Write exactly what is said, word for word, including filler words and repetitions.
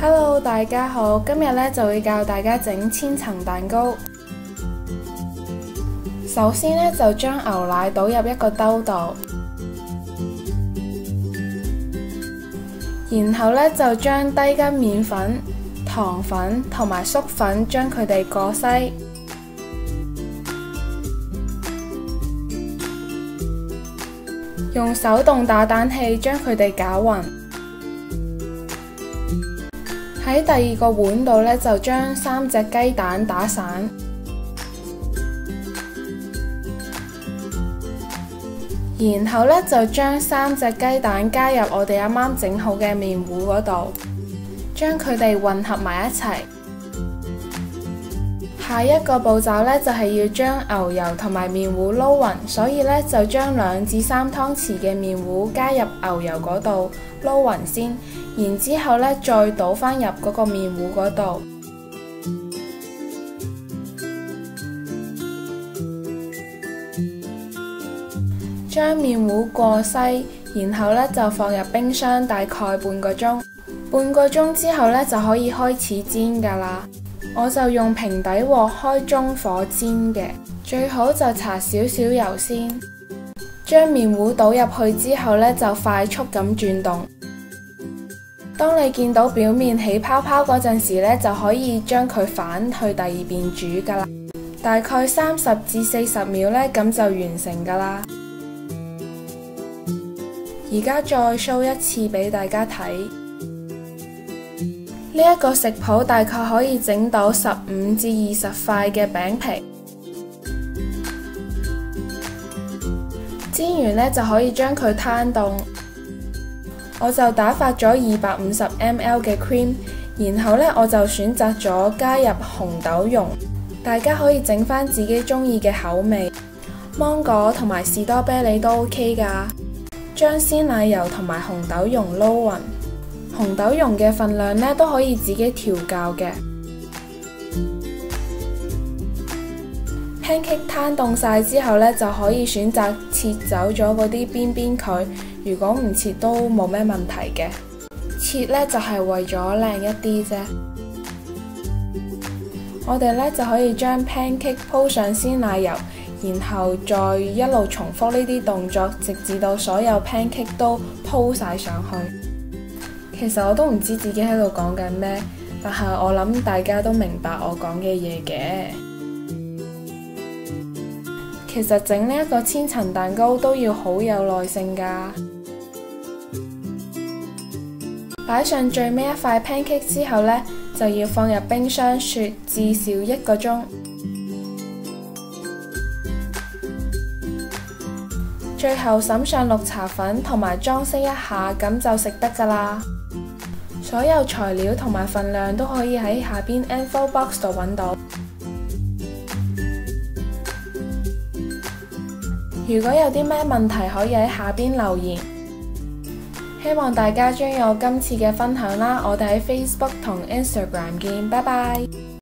Hello， 大家好，今日咧就會教大家整千層蛋糕。首先咧就將牛奶倒入一個兜度，然後咧就將低筋麵粉、糖粉同埋粟粉將佢哋過篩，用手動打蛋器將佢哋攪勻。喺第二個碗度咧，就將三隻雞蛋打散，然後咧就將三隻雞蛋加入我哋啱啱整好嘅麵糊嗰度，將佢哋混合埋一齊。下一個步驟咧就係要將牛油同埋麵糊撈勻，所以咧就將兩至三湯匙嘅麵糊加入牛油嗰度撈勻先。然之後咧，再倒返入嗰個麵糊嗰度，將麵糊過篩，然後咧就放入冰箱大概半個鐘。半個鐘之後咧就可以開始煎㗎喇。我就用平底鑊開中火煎嘅，最好就搽少少油先。將麵糊倒入去之後咧，就快速咁轉動。當你見到表面起泡泡嗰陣時咧，就可以將佢反去第二邊煮噶啦，大概三十至四十秒咧，咁就完成噶啦。而家再 show 一次俾大家睇，呢一個食譜大概可以整到十五至二十塊嘅餅皮，煎完咧就可以將佢攤凍。我就打發咗二百五十 M L 嘅 cream， 然後呢，我就選擇咗加入紅豆蓉，大家可以整返自己中意嘅口味，芒果同埋士多啤梨都 OK 噶。將鮮奶油同埋紅豆蓉撈勻，紅豆蓉嘅份量呢都可以自己調校嘅。pancake 攤凍晒之後呢，就可以選擇切走咗嗰啲邊邊佢。如果唔切都冇咩問題嘅，切呢就係為咗靚一啲啫。我哋呢就可以將 pancake 鋪上鮮奶油，然後再一路重複呢啲動作，直至到所有 pancake 都鋪晒上去。其實我都唔知自己喺度講緊咩，但係我諗大家都明白我講嘅嘢嘅。其實整呢一個千層蛋糕都要好有耐性㗎。擺上最尾一塊 pancake 之後呢，就要放入冰箱雪至少一個鐘。最後灑上綠茶粉同埋裝飾一下，咁就食得㗎啦。所有材料同埋份量都可以喺下邊 info box 度揾到。如果有啲咩問題，可以喺下邊留言。希望大家鍾意我今次嘅分享啦，我哋喺 Facebook 同 Instagram 見，拜拜。